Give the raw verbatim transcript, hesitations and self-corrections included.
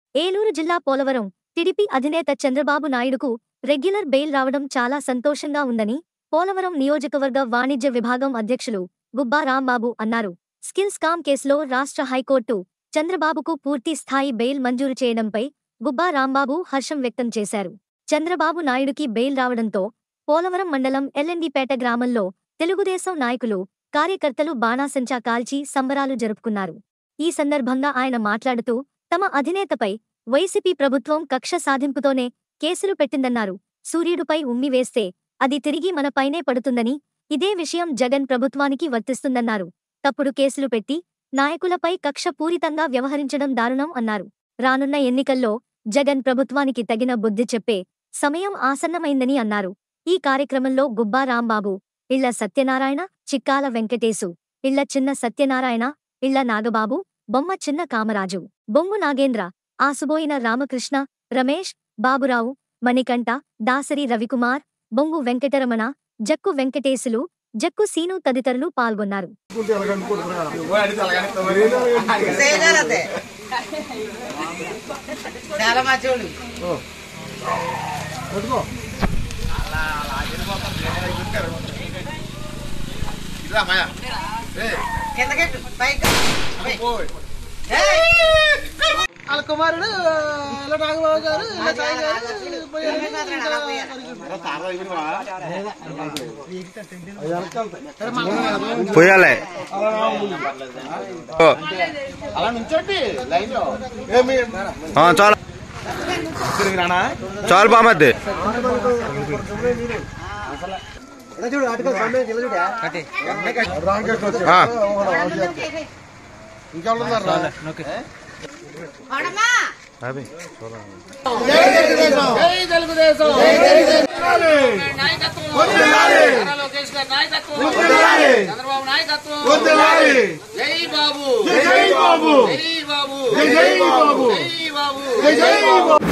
ఏలూరు జిల్లా పోలవరం టీడీపీ అధినేత చంద్రబాబు నాయుడుకు రెగ్యులర్ బెయిల్ రావడం చాలా సంతోషంగా ఉందని పోలవరం నియోజకవర్గ వాణిజ్య విభాగం అధ్యక్షులు గుబ్బా రాంబాబు అన్నారు. స్కిల్ స్కామ్ కేసులో రాష్ట్ర హైకోర్టు చంద్రబాబుకు పూర్తి స్థాయి బెయిల్ మంజూరు చేయడంపై గుబ్బా రాంబాబు హర్షం వ్యక్తం చేశారు. చంద్రబాబు నాయుడుకి బెయిల్ రావడంతో పోలవరం మండలం ఎల్ఎండిపేట గ్రామంలో తెలుగుదేశం నాయకులు, కార్యకర్తలు బాణాసంచా కాల్చి సంబరాలు జరుపుకున్నారు. ఈ సందర్భంగా ఆయన మాట్లాడుతూ తమ అధినేతపై వైసీపీ ప్రభుత్వం కక్ష సాధింపుతోనే కేసులు పెట్టిందన్నారు. సూర్యుడిపై ఉమ్మి వేస్తే అది తిరిగి మనపైనే పడుతుందని, ఇదే విషయం జగన్ ప్రభుత్వానికి వర్తిస్తుందన్నారు. తప్పుడు కేసులు పెట్టి నాయకులపై కక్ష పూరితంగా వ్యవహరించడం దారుణం అన్నారు. రానున్న ఎన్నికల్లో జగన్ ప్రభుత్వానికి తగిన బుద్ధి చెప్పే సమయం ఆసన్నమైందని అన్నారు. ఈ కార్యక్రమంలో గుబ్బా రాంబాబు, ఇళ్ల సత్యనారాయణ, చిక్కాల వెంకటేశు, ఇళ్ల చిన్న సత్యనారాయణ, ఇళ్ల నాగబాబు, బొమ్మ చిన్న కామరాజు, బొంగు నాగేంద్ర, ఆసుబోయిన రామకృష్ణ, రమేష్, బాబురావు, మణికంఠ, దాసరి రవికుమార్, బొంగు వెంకటరమణ, జక్కు వెంకటేశులు, జక్కు సీను తదితరులు పాల్గొన్నారు. వాళ్ళ కుమారుడు నాగబాబు గారు పోయాలి అలా నుంచోండి లైన్ లో చాలు చాలు బామద్ది చూడు ఆటగా ఇంకా చంద్రబాబు నాయకత్వం జై బాబు జై బాబు జై బాబు జై బాబు జై బాబు.